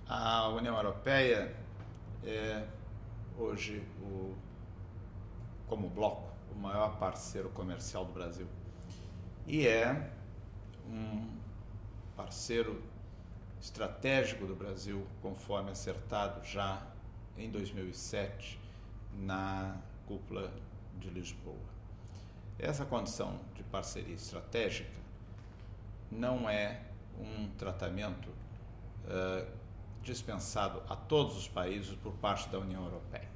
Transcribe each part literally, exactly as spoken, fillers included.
A União Europeia é hoje, o, como bloco, o maior parceiro comercial do Brasil. E é um parceiro estratégico do Brasil, conforme acertado já em dois mil e sete na cúpula de Lisboa. Essa condição de parceria estratégica não é um tratamento uh, dispensado a todos os países por parte da União Europeia.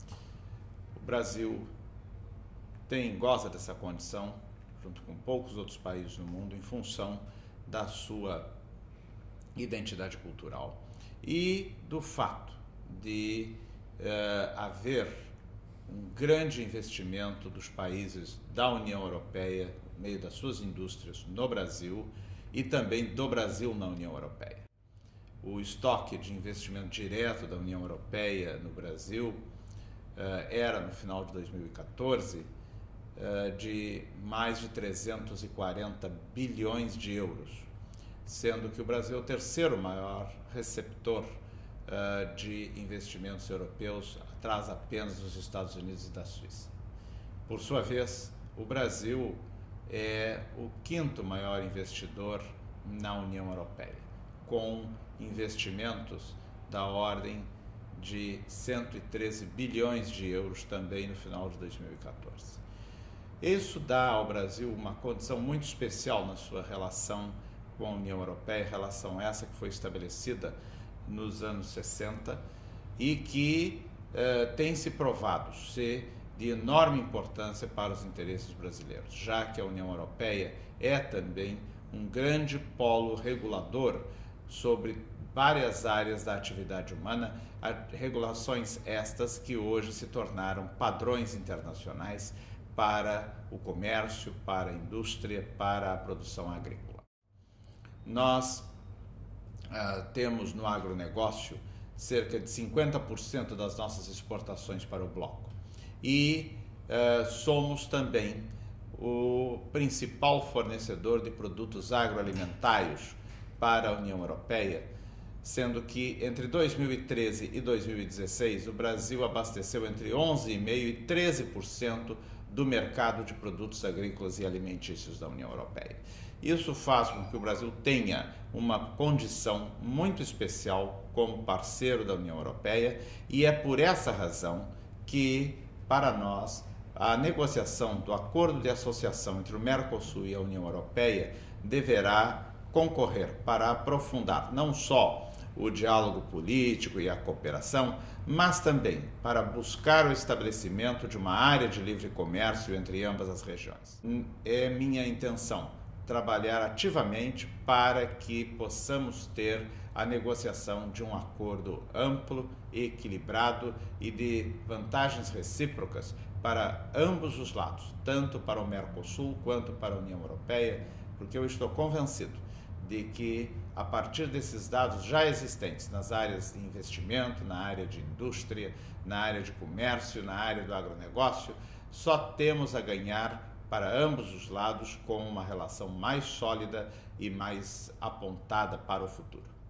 O Brasil tem, goza dessa condição, junto com poucos outros países no mundo, em função da sua identidade cultural e do fato de uh, haver um grande investimento dos países da União Europeia, no meio das suas indústrias, no Brasil e também do Brasil na União Europeia. O estoque de investimento direto da União Europeia no Brasil uh, era, no final de dois mil e quatorze, uh, de mais de trezentos e quarenta bilhões de euros, sendo que o Brasil é o terceiro maior receptor uh, de investimentos europeus, atrás apenas dos Estados Unidos e da Suíça. Por sua vez, o Brasil é o quinto maior investidor na União Europeia, com investimentos da ordem de cento e treze bilhões de euros também no final de dois mil e quatorze. Isso dá ao Brasil uma condição muito especial na sua relação com a União Europeia, relação essa que foi estabelecida nos anos sessenta e que eh, tem se provado ser de enorme importância para os interesses brasileiros, já que a União Europeia é também um grande polo regulador sobre várias áreas da atividade humana, regulações estas que hoje se tornaram padrões internacionais para o comércio, para a indústria, para a produção agrícola. Nós ah, temos no agronegócio cerca de cinquenta por cento das nossas exportações para o bloco e ah, somos também o principal fornecedor de produtos agroalimentários para a União Europeia, sendo que entre dois mil e treze e dois mil e dezesseis o Brasil abasteceu entre onze vírgula cinco por cento e treze por cento do mercado de produtos agrícolas e alimentícios da União Europeia. Isso faz com que o Brasil tenha uma condição muito especial como parceiro da União Europeia e é por essa razão que, para nós, a negociação do acordo de associação entre o Mercosul e a União Europeia deverá concorrer para aprofundar não só o diálogo político e a cooperação, mas também para buscar o estabelecimento de uma área de livre comércio entre ambas as regiões. É minha intenção trabalhar ativamente para que possamos ter a negociação de um acordo amplo, equilibrado e de vantagens recíprocas para ambos os lados, tanto para o Mercosul quanto para a União Europeia, porque eu estou convencido de que, a partir desses dados já existentes nas áreas de investimento, na área de indústria, na área de comércio, na área do agronegócio, só temos a ganhar para ambos os lados com uma relação mais sólida e mais apontada para o futuro.